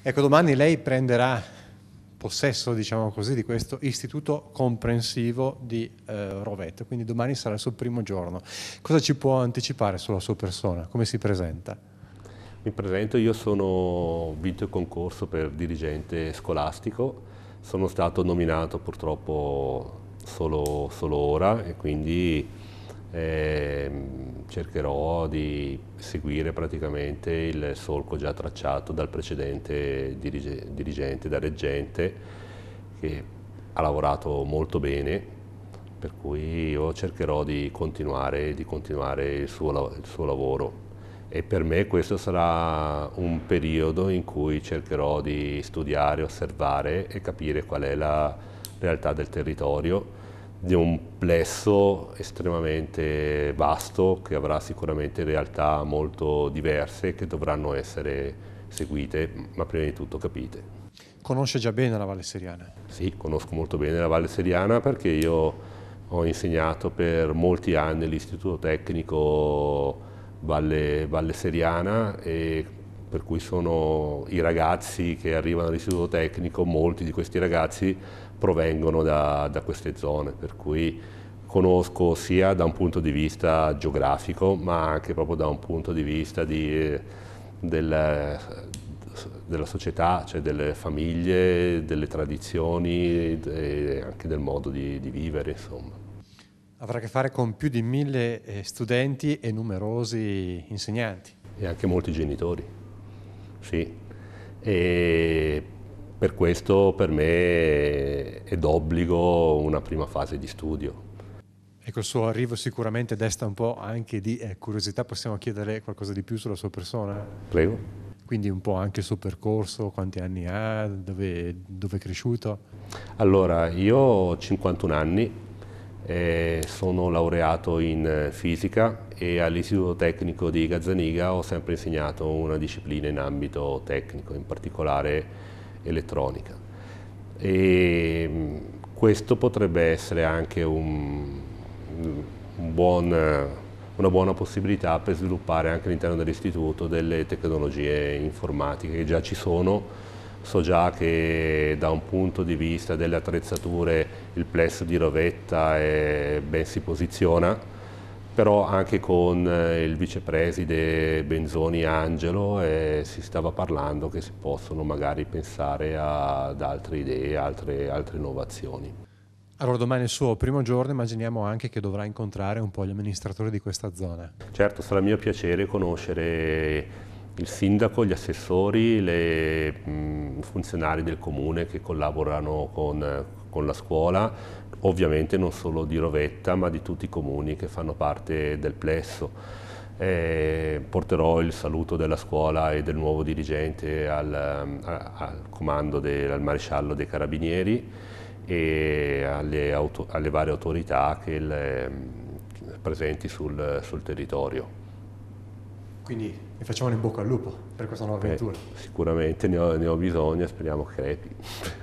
Ecco, domani lei prenderà possesso, diciamo così, di questo istituto comprensivo di Rovetto, quindi domani sarà il suo primo giorno. Cosa ci può anticipare sulla sua persona? Come si presenta? Mi presento, io ho vinto il concorso per dirigente scolastico, sono stato nominato purtroppo solo ora e quindi cercherò di seguire praticamente il solco già tracciato dal precedente dirigente, da reggente, che ha lavorato molto bene, per cui io cercherò di continuare il suo lavoro. E per me questo sarà un periodo in cui cercherò di studiare, osservare e capire qual è la realtà del territorio, di un plesso estremamente vasto che avrà sicuramente realtà molto diverse che dovranno essere seguite, ma prima di tutto capite. Conosce già bene la Valle Seriana? Sì, conosco molto bene la Valle Seriana perché io ho insegnato per molti anni all'Istituto Tecnico Valle Seriana, e per cui sono i ragazzi che arrivano all'Istituto Tecnico, molti di questi ragazzi provengono da queste zone, per cui conosco sia da un punto di vista geografico ma anche proprio da un punto di vista del, della società, cioè delle famiglie, delle tradizioni e anche del modo di vivere, insomma. Avrà a che fare con più di 1000 studenti e numerosi insegnanti. E anche molti genitori, sì. E per questo per me è d'obbligo una prima fase di studio. Ecco, il suo arrivo sicuramente desta un po' anche di curiosità. Possiamo chiedere qualcosa di più sulla sua persona? Prego. Quindi un po' anche il suo percorso, quanti anni ha, dove è cresciuto? Allora, io ho 51 anni, sono laureato in fisica e all'Istituto Tecnico di Gazzaniga ho sempre insegnato una disciplina in ambito tecnico, in particolare elettronica. E questo potrebbe essere anche una buona possibilità per sviluppare anche all'interno dell'istituto delle tecnologie informatiche che già ci sono. So già che da un punto di vista delle attrezzature il plesso di Rovetta ben si posiziona, però anche con il vicepreside Benzoni Angelo si stava parlando che si possono magari pensare ad altre idee, altre innovazioni. Allora domani è il suo primo giorno, immaginiamo anche che dovrà incontrare un po' gli amministratori di questa zona. Certo, sarà mio piacere conoscere il sindaco, gli assessori, i funzionari del comune che collaborano con la scuola, ovviamente non solo di Rovetta ma di tutti i comuni che fanno parte del plesso. Porterò il saluto della scuola e del nuovo dirigente al comando al maresciallo dei Carabinieri e alle varie autorità presenti sul territorio. Quindi vi facciamo in bocca al lupo per questa nuova avventura. Sicuramente ne ho bisogno e speriamo che crepi.